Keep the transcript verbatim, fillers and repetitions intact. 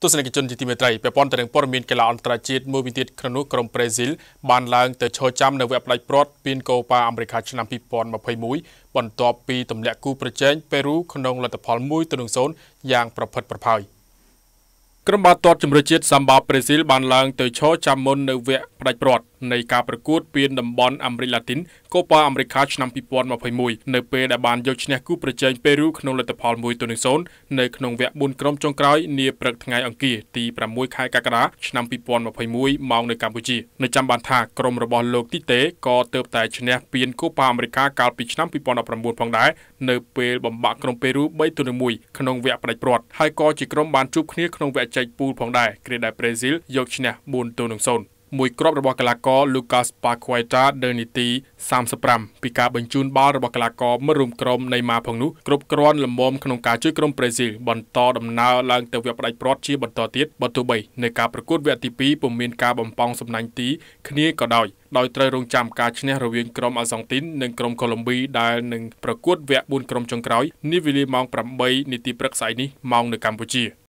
ទស្សនិកជនជាទីមេត្រីពាក់ព័ន្ធទៅនឹងព័ត៌មានកីឡាអន្តរជាតិមួយវិញទៀតក្នុងនោះក្រុមប្រេស៊ីលបានឡើងទៅឈរចាំនៅវគ្គផ្ដាច់ព្រ័ត្រពានកូប៉ាអាមេរិកឆ្នាំ ពីរពាន់ម្ភៃមួយ បន្ទាប់ពីទម្លាក់គូប្រជែងប៉េរូក្នុងលទ្ធផលមួយទៅនឹងសូន្យយ៉ាងប្រផិតប្រផើយក្រុមបាល់ទាត់ជម្រើសជាតិសម្បាប្រេស៊ីលបានឡើងទៅឈរចាំមុននៅវគ្គផ្ដាច់ព្រ័ត្រនៃការប្រកួតពានតំបន់អាមេរិកឡាទីនកូប៉ាអាមេរិកឆ្នាំ ពីរពាន់ម្ភៃមួយ នៅពេលដែលបានយកឈ្នះគូប្រជែងប៉េរូក្នុងលទ្ធផលមួយទៅនឹងសូន្យនៅក្នុងវគ្គបួនក្រុមចុងក្រោយនាព្រឹកថ្ងៃអង្គារទីប្រាំមួយខែកក្កដាឆ្នាំ ពីរពាន់ម្ភៃមួយ ម៉ោងនៅកម្ពុជានៅចាំបានថាក្រុមរបស់លោកទីតេក៏ទើបតែឈ្នះពានកូប៉ាអាមេរិកកាលពីឆ្នាំ ពីរពាន់ដប់ប្រាំបួន ផងដែរនៅពេលបំបាក់ក្រុមប៉េរូ បីទៅនឹងមួយ ក្នុងវគ្គផ្ដាច់ព្រ័ត្រហើយក៏ជាក្រុមបានជួបគ្នាក្នុងវគ្គចែកពូលផងដែរគ្រាដែលប្រេស៊ីលយកឈ្នះបួនទៅនឹងសូន្យមួយគ្រាប់របស់កីឡាករ Lucas Paqueta នៅនាទីសាមសិបប្រាំពីការបញ្ជូនបាល់របស់កីឡាករមិត្តរួមក្រុមនៃម៉ាផងនោះគ្រប់គ្រាន់ល្មមក្នុងការជួយក្រុមប្រេស៊ីលបន្តដំណើរឡើងទៅវគ្គផ្ដាច់ព្រ័ត្រជាបន្តទៀតបើទោះបីនៅការប្រកួតវគ្គទីពីរពុំមានការបំផង់សំណាញ់ទីគ្នាក៏ដោយដោយត្រូវរងចាំការឈ្នះរវាងក្រុមអាសង់ទីននិងក្រុមកូឡុំប៊ីដែលនឹងប្រកួតវគ្គបួនក្រុមចុងក្រោយនាវេលាម៉ោងប្រាំបីនាទីព្រឹកស្អែកនេះម៉ោងនៅកម្ពុជា